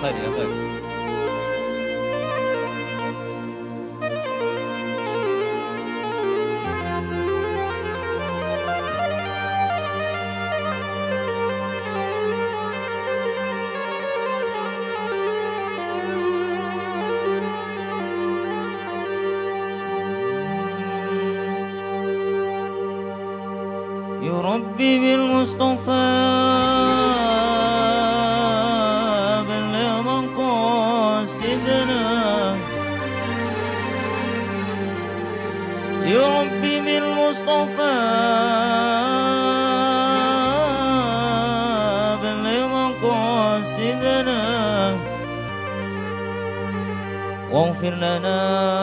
خير يا خير. يا ربي بالمصطفى بلغ مقاصدنا، يا ربي بالمصطفى بلغ مقاصدنا، واغفر لنا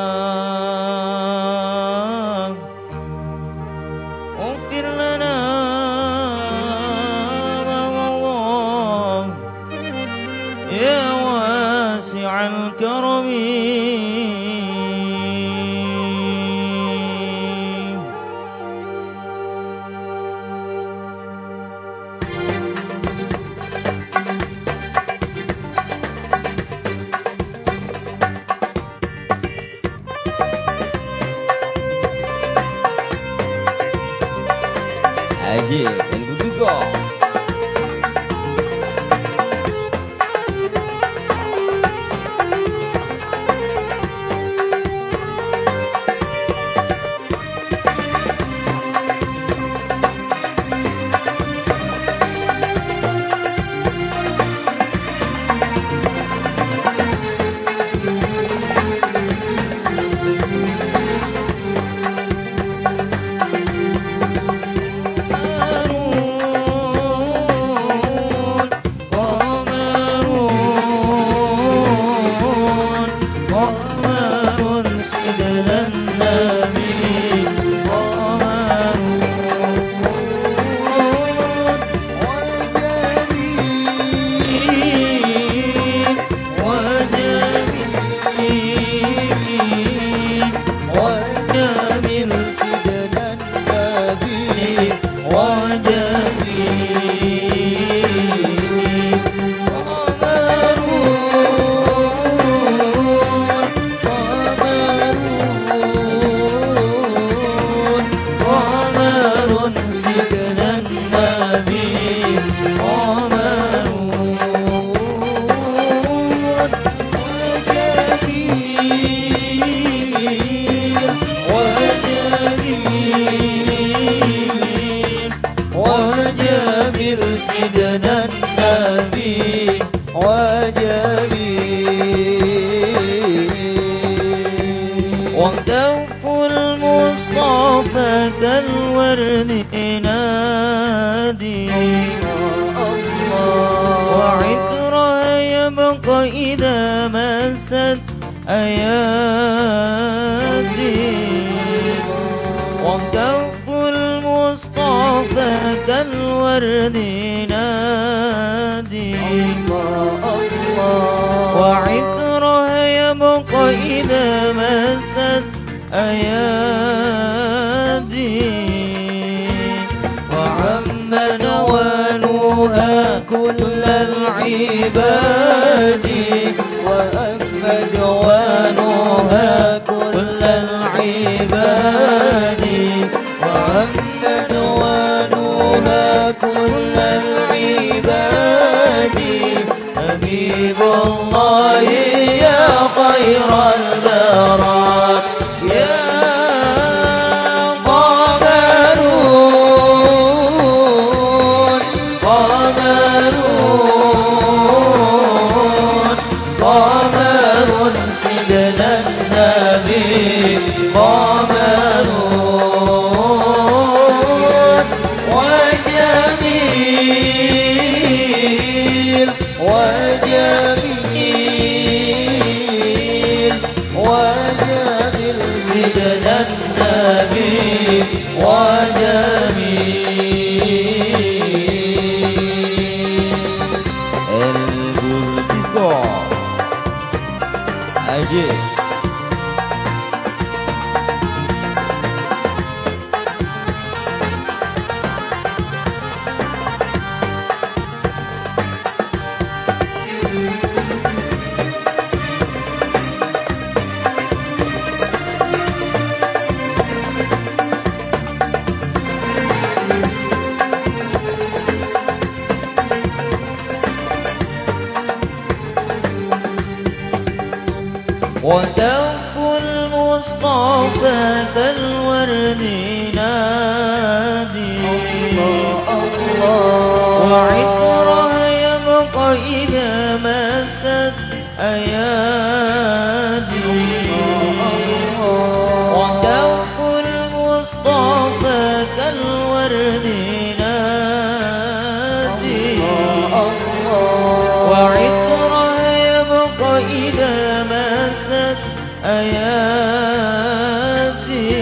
واغفر لنا والله يا واسع الكرم. عجيب البدوقة. سيدنا النبي وجميل وكف المصطفى كالورد نادي وعطرها يبقى إذا مست أيادي وكف المصطفى كالورد نادي وعطرها يبقى إذا مست أيادي وعم نوالها كل العباد وأما جوانها كل العباد وأما جوانها كل العباد حبيب الله يا خير البرات يا قمرون قمرون قمر سيدنا النبي قمرون وجميل وجميل وجميل كالورد نادي وعطره يبقى إذا مست أيادي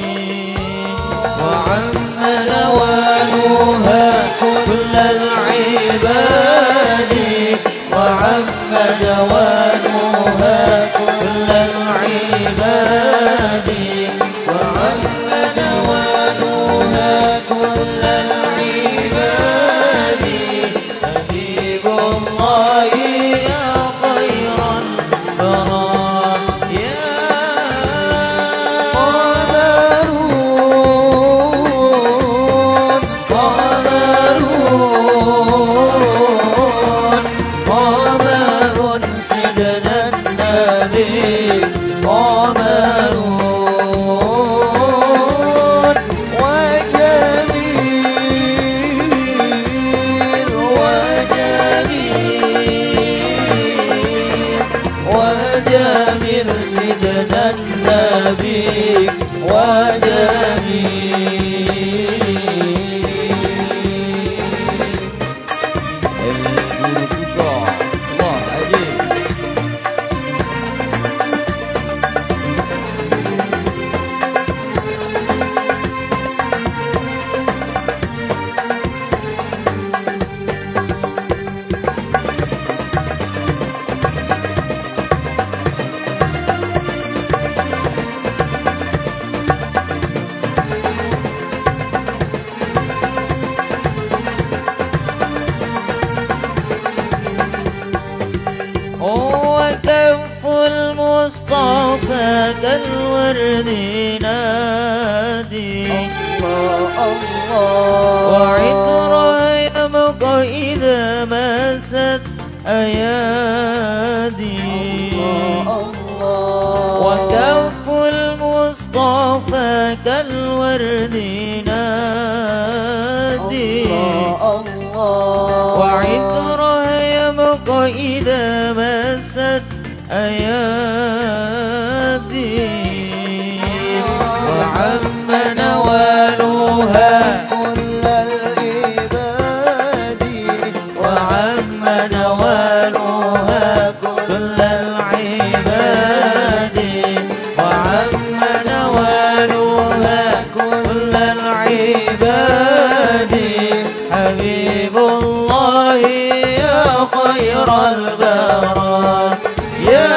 وعم نوالها كل العباد وعم نوالها كل العباد وعم نوالها كل العباد حبيب الله يا خير البرايا قمر سيدنا النبي قمر وجميل وجميل سيدنا النبي وجميل وكف المصطفى كالورد نادي وعطره يبقى إذا مست أيادي وكف المصطفى كالورد نادي وعطره يبقى إذا مست أيادي وعم نوالها كل العباد وعم نوالها كل العباد وعم نوالها كل العباد حبيب الله يا خير البرايا يا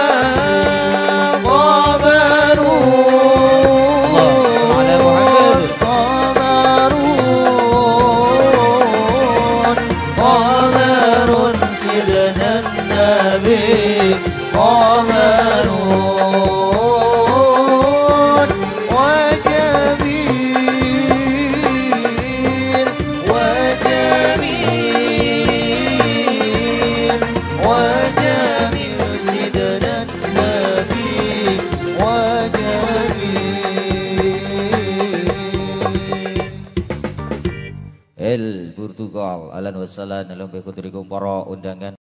قمر قمر سيدنا النبي قمر وجميل وجميل سيدنا النبي وجميل El Portugal, ahlan wa sahlan, para undangan.